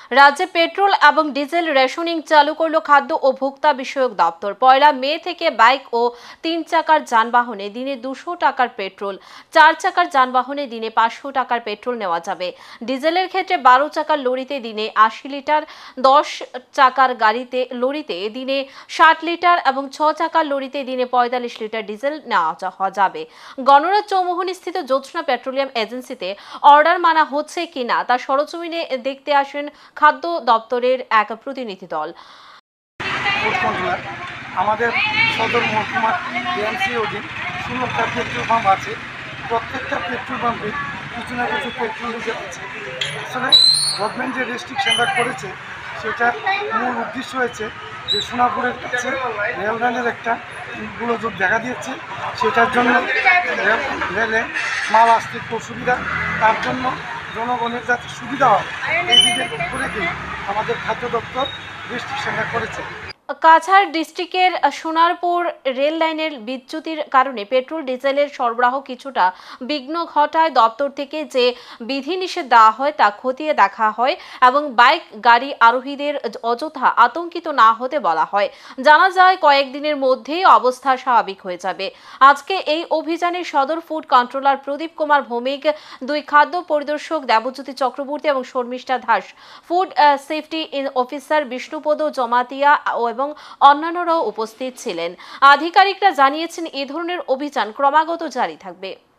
রাজ্যে পেট্রোল এবং diesel rationing চালু করল খাদ্য ও ভোক্তা বিষয়ক দপ্তর। 1 মে থেকে বাইক ও 3 চাকার যানবাহনে দিনে 200 টাকার পেট্রোল, 4 চাকার যানবাহনে দিনে 500 টাকার পেট্রোল নেওয়া যাবে। ডিজেলের ক্ষেত্রে 12 চাকার লরিতে দিনে 80 লিটার, 10 চাকার লরিতে দিনে 60 লিটার এবং 6 চাকার লরিতে দিনে 45 লিটার ডিজেল নেওয়া যাবে। গণরাজ চৌমুহনী স্থিত জ্যোৎস্না পেট্রোলিয়াম এজেন্সিতে অর্ডার মানা হচ্ছে কিনা তা সরেজমিনে দেখতে আসেন খাদ্য দপ্তরের এক প্রতিনিধি দল। আমাদের সদর মহকুমার টিএমসি অধীন 16টা পেট্রোল পাম্প আছে। প্রত্যেকটা পেট্রোল পাম্পে কিছু না কিছু পেট্রোল ডিজেল আছে। আসলে গভর্নমেন্ট যে রেস্ট্রিকশনটা করেছে সেটার মূল উদ্দেশ্য হয়েছে যে সোনাপুরের কাছে রেললাইনের একটা গোলযোগ দেখা দিয়েছে, সেটার জন্য রেলে মাল আসতে একটু অসুবিধা, তার জন্য জনগণের যাতে সুবিধা হয় এই দিকে লক্ষ্য রেখেই আমাদের খাদ্য দপ্তর রেস্ট্রিকশনটা করেছে। কাছাড় ডিস্ট্রিক্টের সোনারপুর রেল লাইনের বিচ্যুতির কারণে পেট্রোল ডিজেলের সরবরাহ কিছুটা বিঘ্ন ঘটায়। দপ্তর থেকে যে বিধিনিষেধ দেওয়া হয় তা খতিয়ে দেখা হয় এবং বাইক গাড়ি আরোহীদের অযথা আতঙ্কিত না হতে বলা হয়। জানা যায় কয়েকদিনের মধ্যেই অবস্থা স্বাভাবিক হয়ে যাবে। আজকে এই অভিযানে সদর ফুড কন্ট্রোলার প্রদীপ কুমার ভৌমিক, 2 খাদ্য পরিদর্শক দেবজ্যোতি চক্রবর্তী এবং Sharmistha Das, food safety officer Bishnupada Jamatia এবং অন্যান্যরাও উপস্থিত ছিলেন। আধিকারিকরা জানিয়েছেন এই ধরনের অভিযান ক্রমাগত জারি থাকবে।